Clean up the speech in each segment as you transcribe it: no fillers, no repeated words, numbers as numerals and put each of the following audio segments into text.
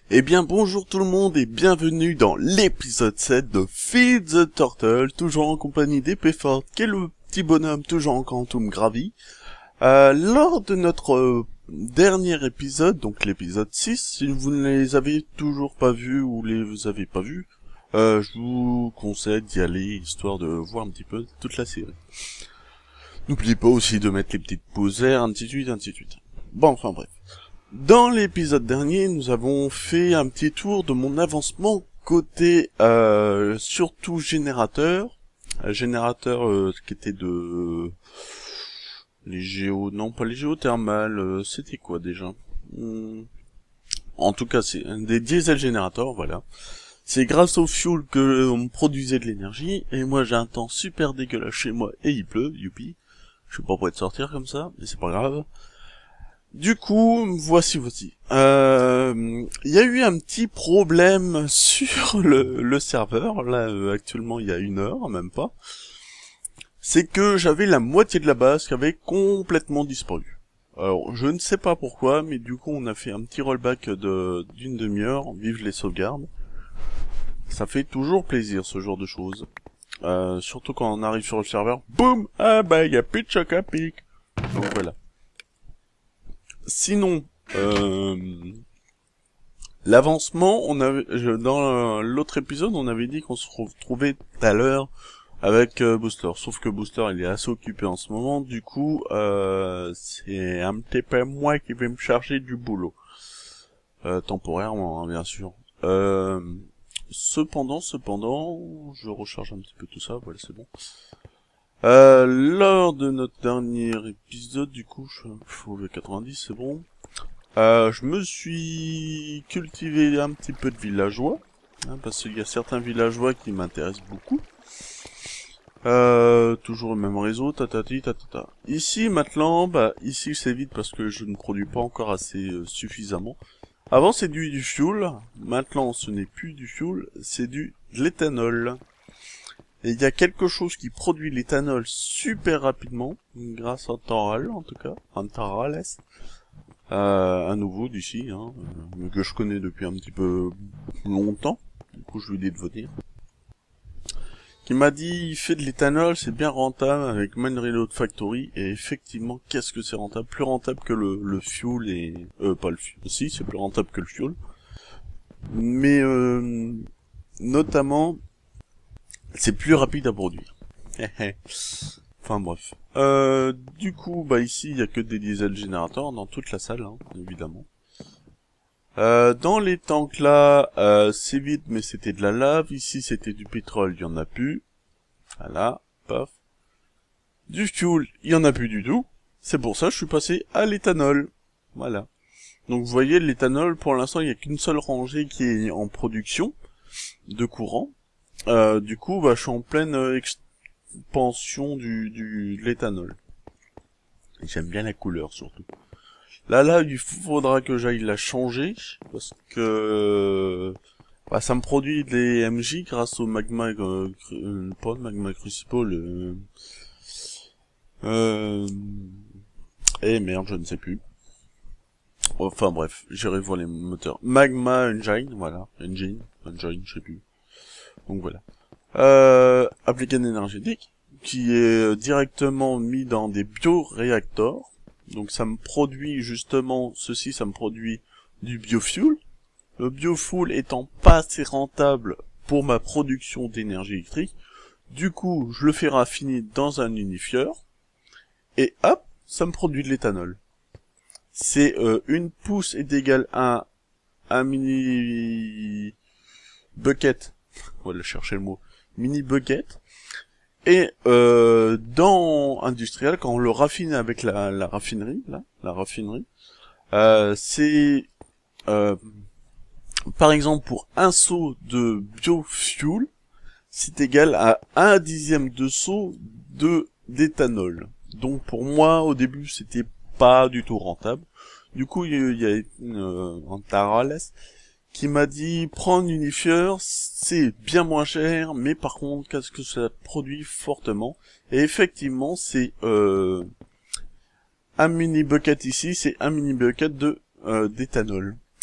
Eh bien bonjour tout le monde et bienvenue dans l'épisode 7 de Feed the Turtle, toujours en compagnie d'Épée Forte, qui est le petit bonhomme toujours en quantum gravi. Lors de notre dernier épisode, donc l'épisode 6, si vous ne les avez toujours pas vus ou les avez pas vus, je vous conseille d'y aller, histoire de voir un petit peu toute la série. N'oubliez pas aussi de mettre les petites pauses, ainsi de suite, ainsi de suite. Bon, enfin bref. Dans l'épisode dernier, nous avons fait un petit tour de mon avancement côté surtout générateur. Qui était de les géos, non pas les géothermales, c'était quoi déjà? En tout cas, c'est des diesel générateurs, voilà. C'est grâce au fuel que on produisait de l'énergie, et moi j'ai un temps super dégueulasse chez moi et il pleut, youpi. Je suis pas prêt de sortir comme ça, mais c'est pas grave. Du coup, voici. Il y a eu un petit problème sur le serveur, là, actuellement il y a 1 heure, même pas. C'est que j'avais la moitié de la base qui avait complètement disparu. Alors, je ne sais pas pourquoi, mais du coup on a fait un petit rollback d'une demi-heure, vive les sauvegardes. Ça fait toujours plaisir ce genre de choses. Surtout quand on arrive sur le serveur, boum, ah bah il y a plus de choc à pic. Donc voilà. Sinon, l'avancement, dans l'autre épisode, on avait dit qu'on se retrouvait tout à l'heure avec Booster. Sauf que Booster, il est assez occupé en ce moment. Du coup, c'est un petit peu moi qui vais me charger du boulot. Temporairement, hein, bien sûr. Cependant, je recharge un petit peu tout ça. Voilà, c'est bon. Lors de notre dernier épisode, du coup, je faut le 90, c'est bon. Je me suis cultivé un petit peu de villageois, hein, parce qu'il y a certains villageois qui m'intéressent beaucoup. Toujours le même réseau, tatati, tatata. Ici, maintenant, ici c'est vide parce que je ne produis pas encore assez suffisamment. Avant c'est du fuel, maintenant ce n'est plus du fuel, c'est de l'éthanol. Et il y a quelque chose qui produit l'éthanol super rapidement, grâce à Toral en tout cas, Torales. Un nouveau d'ici, hein, que je connais depuis un petit peu longtemps, du coup je lui ai dit de venir. Qui m'a dit, il fait de l'éthanol, c'est bien rentable avec Mine Reload Factory, et effectivement, qu'est-ce que c'est rentable? Plus rentable que le fuel et... pas le fuel, si, c'est plus rentable que le fuel. Mais, notamment, c'est plus rapide à produire. Enfin bref. Du coup, ici, il y a que des diesel générateurs dans toute la salle, hein, évidemment. Dans les tanks là, c'est vide, mais c'était de la lave. Ici, c'était du pétrole, il y en a plus. Voilà, paf. Du fuel, il y en a plus du tout. C'est pour ça que je suis passé à l'éthanol. Voilà. Donc vous voyez, l'éthanol, pour l'instant, il n'y a qu'une seule rangée qui est en production de courant. Du coup, je suis en pleine expansion de l'éthanol. J'aime bien la couleur, surtout. Là, il faudra que j'aille la changer, parce que ça me produit des MJ grâce au magma, pas le magma crucible, merde, je ne sais plus. Enfin bref, j'irai voir les moteurs. Magma Engine, voilà, Engine, je sais plus. Donc voilà. Applicant énergétique, qui est directement mis dans des bioréacteurs. Donc ça me produit justement, ça me produit du biofuel. Le biofuel étant pas assez rentable pour ma production d'énergie électrique, du coup je le fais raffiner dans un unifieur, et hop, ça me produit de l'éthanol. C'est une pousse est égale à un mini bucket, voilà, chercher le mot, mini bucket. Et dans industriel, quand on le raffine avec la raffinerie, c'est par exemple pour un seau de biofuel, c'est égal à 1/10 de seau d'éthanol. Donc pour moi, au début, c'était pas du tout rentable. Du coup, il y a un Tarales qui m'a dit, prends un unifieur, c'est bien moins cher, mais par contre, qu'est-ce que ça produit fortement? Et effectivement, c'est un mini bucket ici, c'est un mini bucket d'éthanol.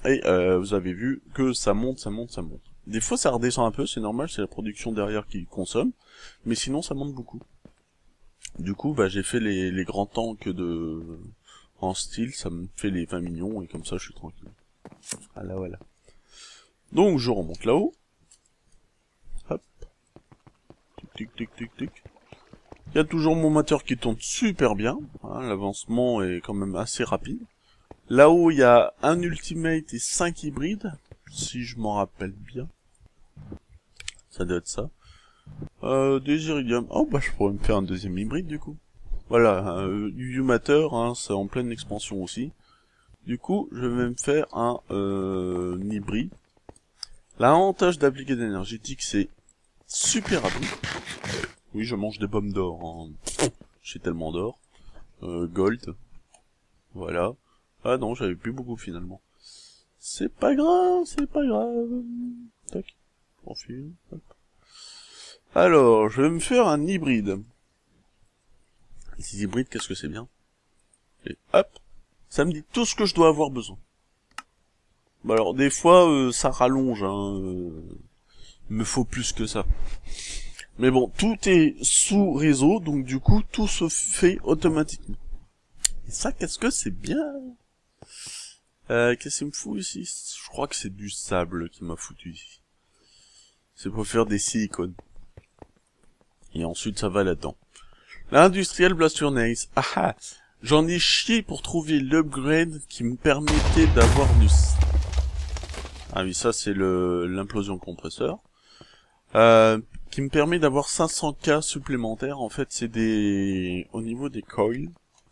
Et vous avez vu que ça monte, ça monte, ça monte. Des fois ça redescend un peu, c'est normal, c'est la production derrière qui consomme, mais sinon ça monte beaucoup. Du coup, bah j'ai fait les grands tanks en style, ça me fait les 20 millions, et comme ça je suis tranquille. Voilà, voilà. Donc je remonte là-haut. Hop. Tic, tic, tic, tic, tic. Il y a toujours mon moteur qui tourne super bien, hein, l'avancement est quand même assez rapide. Là-haut, il y a un Ultimate et 5 hybrides, si je m'en rappelle bien. Ça doit être ça. Des Iridium. Oh, bah, je pourrais me faire un deuxième hybride, du coup. Voilà, du Humateur, hein, c'est en pleine expansion aussi. Du coup, je vais me faire un hybride. L'avantage d'appliquer d'énergétique, c'est super rapide. Oui, je mange des pommes d'or. Hein. J'ai tellement d'or. Gold. Voilà. Ah non, j'avais plus beaucoup finalement. C'est pas grave, c'est pas grave. Tac. Profil. Hop. Alors, je vais me faire un hybride. Les hybrides, qu'est-ce que c'est bien? Et hop. Ça me dit tout ce que je dois avoir besoin. Bah alors, des fois, ça rallonge, hein. Il me faut plus que ça. Mais bon, tout est sous réseau, donc du coup, tout se fait automatiquement. Et ça, qu'est-ce que c'est bien? Qu'est-ce qu'il me fout ici? Je crois que c'est du sable qui m'a foutu ici. C'est pour faire des silicones. Et ensuite, ça va là-dedans. L'industriel Blasternace. Ah ah! J'en ai chié pour trouver l'upgrade qui me permettait d'avoir du... Ah oui, ça c'est l'implosion compresseur. Qui me permet d'avoir 500K supplémentaires. En fait, c'est des... au niveau des coils.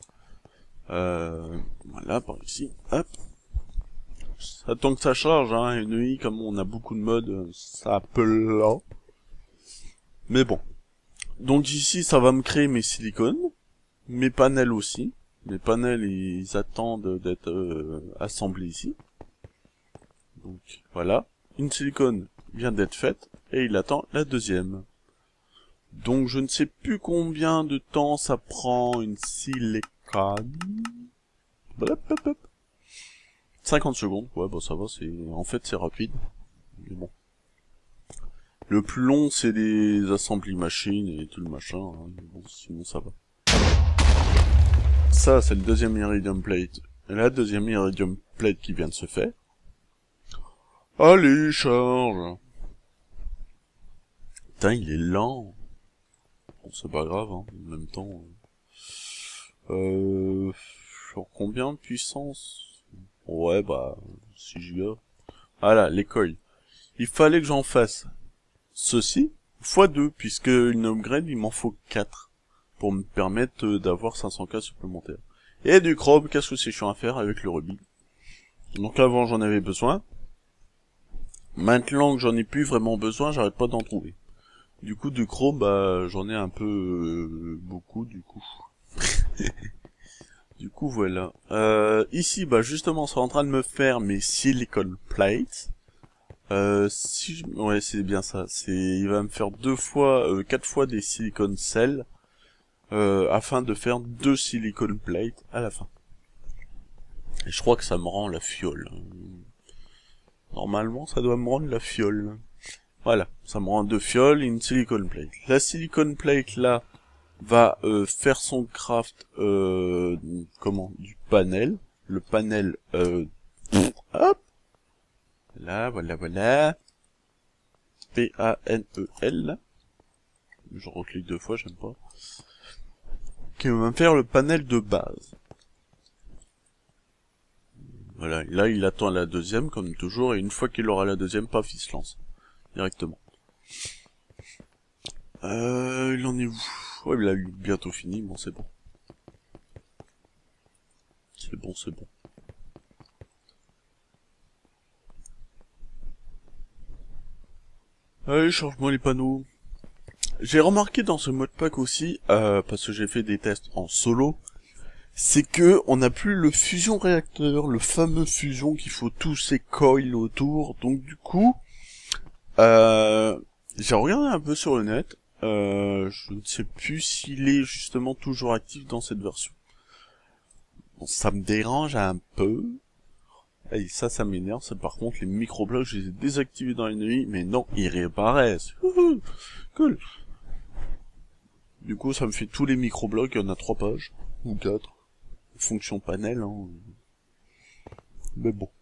Voilà, par ici. Hop. Ça, tant que ça charge, hein, une nuit, comme on a beaucoup de modes, ça peut là. Mais bon. Donc ici, ça va me créer mes silicones. Mes panels aussi. Mes panels, ils attendent d'être assemblés ici. Donc, voilà. Une silicone vient d'être faite, et il attend la deuxième. Donc, je ne sais plus combien de temps ça prend une silicone. 50 secondes, ouais, bah ça va, en fait, c'est rapide. Mais bon. Le plus long, c'est les assemblies machines et tout le machin, hein. Mais bon, sinon ça va. Ça, c'est le deuxième Iridium Plate. Et la deuxième Iridium Plate qui vient de se faire. Allez, charge! Putain, il est lent. Bon, c'est pas grave, hein, en même temps. Sur combien de puissance? Ouais, bah, 6 Go. Voilà, les coils. Il fallait que j'en fasse ceci, x2, puisque une upgrade, il m'en faut 4, pour me permettre d'avoir 500K supplémentaires. Et du chrome, qu'est-ce que c'est chiant à faire avec le rubis. Donc avant, j'en avais besoin. Maintenant que j'en ai plus vraiment besoin, j'arrête pas d'en trouver. Du coup, du chrome, bah, j'en ai un peu beaucoup, du coup. Du coup, voilà. Ici, bah, justement, c'est en train de me faire mes silicon plates. Ouais, c'est bien ça. Il va me faire 4 fois des silicon cells, afin de faire 2 silicon plates à la fin. Et je crois que ça me rend la fiole. Normalement, ça doit me rendre la fiole. Voilà, ça me rend 2 fioles et une silicon plate. La silicon plate, là, va faire son craft, du panel. Le panel, hop. Là, voilà. P-A-N-E-L. Je reclique 2 fois, j'aime pas. Qui va me faire le panel de base. Voilà, là il attend la deuxième comme toujours, et une fois qu'il aura la deuxième, paf, il se lance. Directement. Il en est où? Ouais, il a bientôt fini, bon c'est bon. C'est bon, c'est bon. Allez, change-moi les panneaux. J'ai remarqué dans ce modpack aussi, parce que j'ai fait des tests en solo, c'est que on n'a plus le fusion réacteur, le fameux fusion qu'il faut tous ces coils autour. Donc du coup, j'ai regardé un peu sur le net. Je ne sais plus s'il est justement toujours actif dans cette version. Bon, ça me dérange un peu. Et ça m'énerve, ça par contre, les micro-blocs, je les ai désactivés dans la nuit, mais non, ils réapparaissent. Wouhou, cool. Du coup, ça me fait tous les micro-blocs, il y en a 3 pages, ou 4. Fonction panel, hein. Mais bon.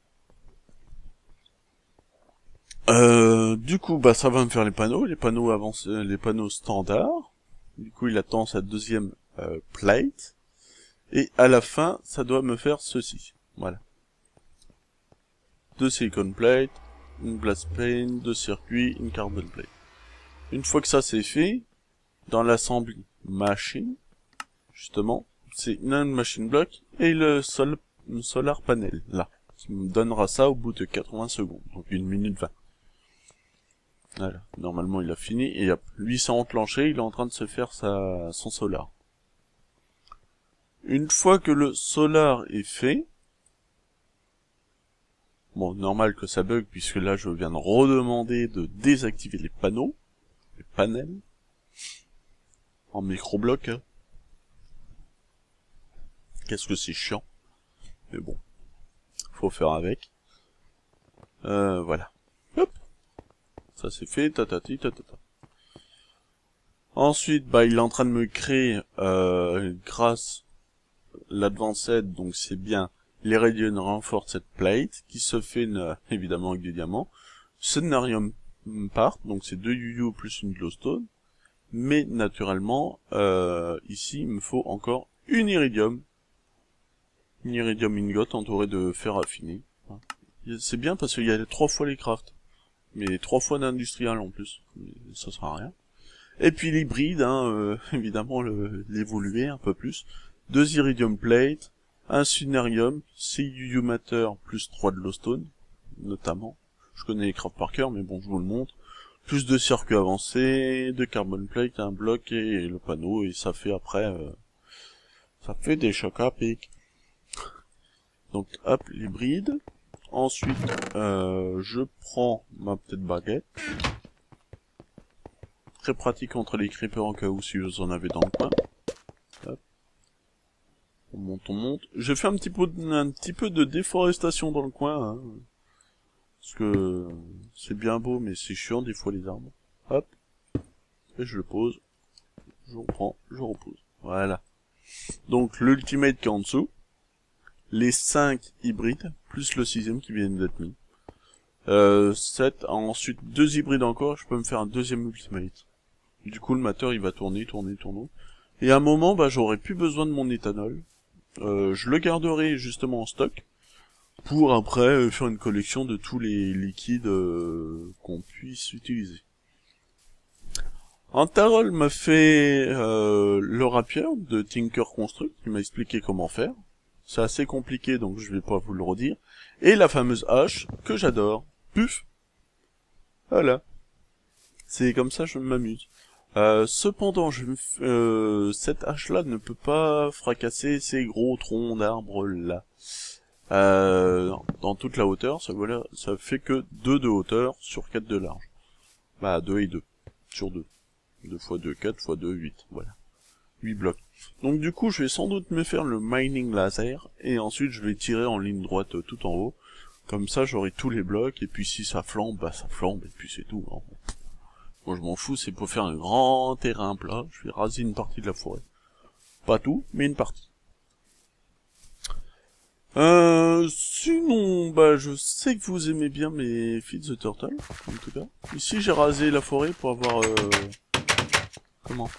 Du coup, bah ça va me faire les panneaux avancés, les panneaux standards. Du coup, il attend sa deuxième plate. Et à la fin, ça doit me faire ceci. Voilà. 2 silicon plates, une glass pane, 2 circuits, une carbon plate. Une fois que ça c'est fait, dans l'assembly machine, justement, c'est une machine block et le solar panel, là. Qui me donnera ça au bout de 80 secondes, donc 1 minute 20. Voilà, normalement il a fini, et hop, lui s'est enclenché, il est en train de se faire son solar. Une fois que le solar est fait, bon, normal que ça bug, puisque là je viens de redemander de désactiver les panneaux, les panels, en micro-bloc, hein. Qu'est-ce que c'est chiant, mais bon, faut faire avec. Voilà. Hop. Ça c'est fait, tatati, tatata. Ensuite, bah, il est en train de me créer, grâce l'Advanced, donc c'est bien l'Iridium Reinforced Plate, qui se fait, évidemment, avec des diamants. Scénarium part, donc c'est 2 UU plus une glowstone. Mais, naturellement, ici, il me faut encore une Iridium ingot entouré de fer affiné. C'est bien parce qu'il y a 3 fois les crafts. Mais 3 fois d'industrial en plus. Mais ça sert à rien. Et puis l'hybride, hein, évidemment l'évoluer un peu plus. 2 iridium plates, un sunarium, 6 UU matter plus 3 de glowstone, notamment. Je connais les crafts par cœur, mais bon, je vous le montre. Plus de circuits avancés, de carbon plate, un bloc et le panneau, et ça fait après, ça fait des chocs à pic. Donc hop, l'hybride. Ensuite, je prends ma petite baguette. Très pratique entre les creepers en cas où si vous en avez dans le coin. Hop. On monte. Je fais un petit peu de déforestation dans le coin, hein. Parce que c'est bien beau, mais c'est chiant des fois les arbres. Hop. Et je le pose. Je reprends, je repose. Voilà. Donc l'ultimate qui est en dessous. Les 5 hybrides, plus le 6ème qui vient d'être mis. 7, ensuite 2 hybrides encore, je peux me faire un deuxième ultimate. Du coup le matter il va tourner. Et à un moment, bah j'aurai plus besoin de mon éthanol. Je le garderai justement en stock. Pour après faire une collection de tous les liquides qu'on puisse utiliser. Antarol m'a fait le rapier de Tinker Construct, qui m'a expliqué comment faire. C'est assez compliqué, donc je vais pas vous le redire. Et la fameuse hache, que j'adore. Puf. Voilà. C'est comme ça, je m'amuse. Cependant, cette hache-là ne peut pas fracasser ces gros troncs d'arbres-là. Dans toute la hauteur, ça fait que 2 de hauteur sur 4 de large. Bah, 2 et 2. Sur 2. 2 x 2, 4 x 2, 8. Voilà. 8 blocs. Donc du coup, je vais sans doute me faire le mining laser, et ensuite je vais tirer en ligne droite tout en haut. Comme ça, j'aurai tous les blocs, et puis si ça flambe, bah ça flambe, et puis c'est tout, hein. Moi je m'en fous, c'est pour faire un grand terrain plat, je vais raser une partie de la forêt. Pas tout, mais une partie. Sinon, bah je sais que vous aimez bien mes Feed the Turtle, en tout cas. Ici j'ai rasé la forêt pour avoir... Comment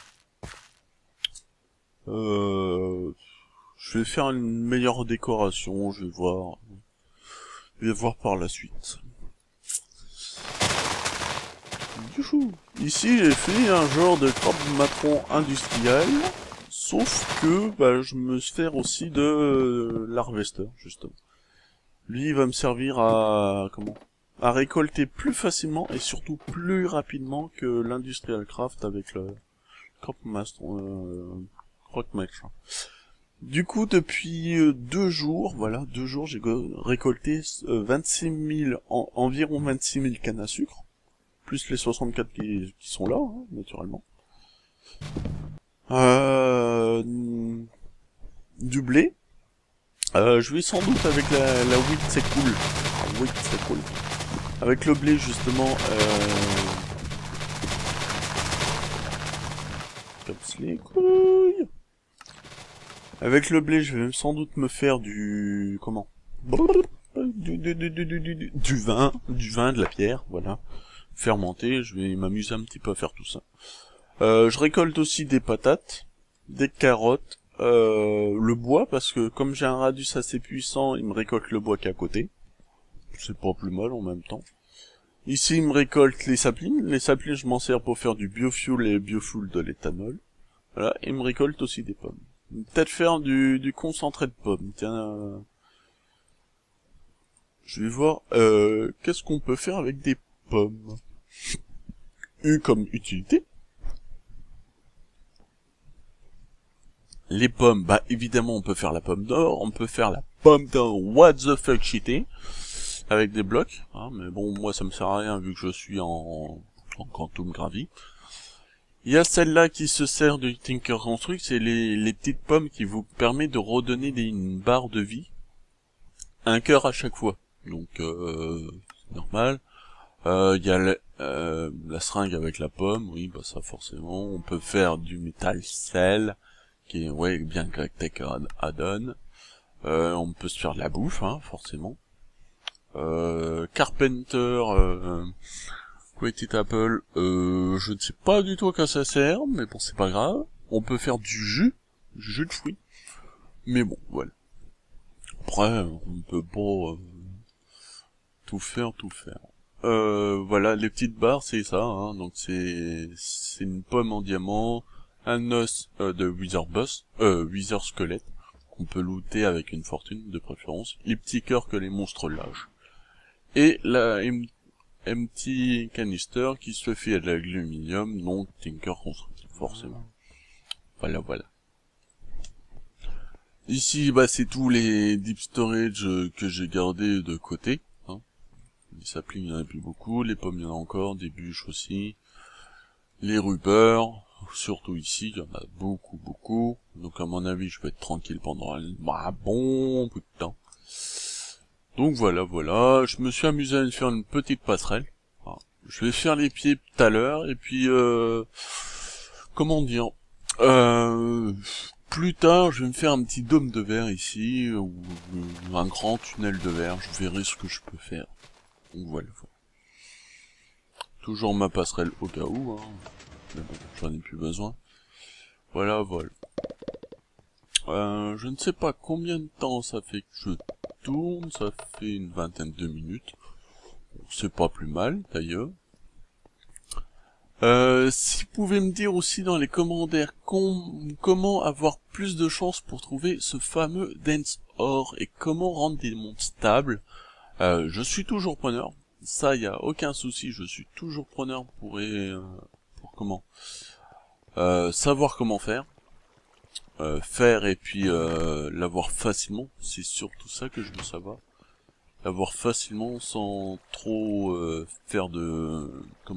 je vais faire une meilleure décoration, je vais voir. Je vais voir par la suite. Youhou. Ici, j'ai fait un genre de crabe matron industriel, sauf que bah, je me sers aussi de l'harvester, justement. Lui, il va me servir à à récolter plus facilement et surtout plus rapidement que l'industrial craft avec le crop matron. Du coup, depuis 2 jours, voilà, 2 jours, j'ai récolté 26 000, environ 26 000 cannes à sucre, plus les 64 qui sont là, hein, naturellement. Du blé, Je vais sans doute avec la wheat, c'est cool. Ah, wheat, c'est cool. Avec le blé, justement, casse les couilles. Avec le blé, je vais sans doute me faire du... Comment? Du vin, de la pierre, voilà. Fermenté, je vais m'amuser un petit peu à faire tout ça. Je récolte aussi des patates, des carottes, le bois, parce que comme j'ai un radius assez puissant, il me récolte le bois qui est à côté. C'est pas plus mal en même temps. Ici, il me récolte les saplines. Les saplines, je m'en sers pour faire du biofuel et biofuel de l'éthanol. Voilà, et il me récolte aussi des pommes. Peut-être faire du concentré de pommes. Tiens, je vais voir, qu'est-ce qu'on peut faire avec des pommes. Comme utilité. Les pommes, bah évidemment on peut faire la pomme d'or, on peut faire la pomme d'or what the fuck shitty, avec des blocs, hein, mais bon moi ça me sert à rien vu que je suis en quantum gravy. Il y a celle-là qui se sert de Tinker Construct, c'est les petites pommes qui vous permettent de redonner une barre de vie, un cœur à chaque fois, donc c'est normal. Il y a la seringue avec la pomme, oui bah ça forcément, on peut faire du métal sel, qui est, ouais, bien Tech add-on. On peut se faire de la bouffe, hein, forcément. Carpenter, Created Apple, je ne sais pas du tout à quoi ça sert, mais bon, c'est pas grave. On peut faire du jus de fruits. Mais bon, voilà. Après, on peut pas tout faire. Voilà, les petites barres, c'est ça, hein, donc c'est une pomme en diamant, un os de Wither squelette, qu'on peut looter avec une fortune de préférence, les petits cœurs que les monstres lâchent, et la empty canister qui se fait à l'aluminium, donc Tinker Construct, forcément. Voilà. Ici, bah c'est tous les deep storage que j'ai gardés de côté, hein. Les saplings, il y en a plus beaucoup, les pommes, il y en a encore, des bûches aussi, les rupeurs, surtout ici, il y en a beaucoup, donc à mon avis, je vais être tranquille pendant un bon bout de temps. Donc voilà, je me suis amusé à faire une petite passerelle. Alors, je vais faire les pieds tout à l'heure, et puis, comment dire, plus tard, je vais me faire un petit dôme de verre ici, ou un grand tunnel de verre, je verrai ce que je peux faire. Donc voilà. Toujours ma passerelle au cas où, hein. Mais bon, j'en ai plus besoin. Voilà. Je ne sais pas combien de temps ça fait que je tourne, ça fait une vingtaine de minutes. C'est pas plus mal, d'ailleurs. Si vous pouvez me dire aussi dans les commentaires comment avoir plus de chance pour trouver ce fameux Dense Ore et comment rendre des mondes stables, je suis toujours preneur. Ça, y a aucun souci, je suis toujours preneur pour comment savoir comment faire. Faire et puis l'avoir facilement, c'est surtout ça que je veux savoir. L'avoir facilement sans trop faire de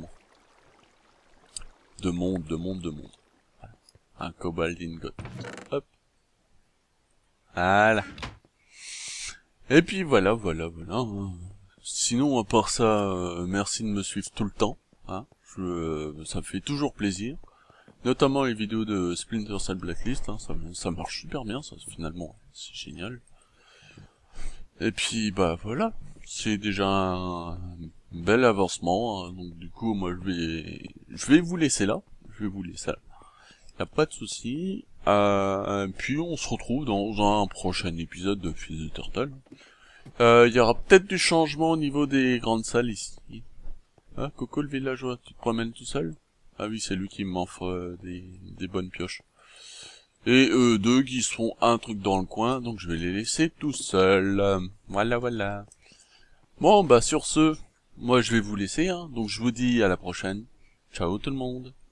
monde. Voilà. Un cobalt ingot. Hop. Voilà. Et puis voilà. Sinon, à part ça, merci de me suivre tout le temps. Hein. Ça me fait toujours plaisir. Notamment les vidéos de Splinter Cell Blacklist, hein, ça marche super bien, ça, finalement, c'est génial. Et puis, bah voilà, c'est déjà un bel avancement, hein, donc du coup, moi, je vais vous laisser là, y a pas de souci. Puis on se retrouve dans un prochain épisode de Fils de Turtle. Y aura peut-être du changement au niveau des grandes salles ici. Ah, Coco le villageois, tu te promènes tout seul? Ah oui, c'est lui qui m'offre des bonnes pioches. Et eux deux qui se font un truc dans le coin, donc je vais les laisser tout seuls. Voilà. Bon, bah sur ce, moi je vais vous laisser, hein, donc je vous dis à la prochaine. Ciao tout le monde.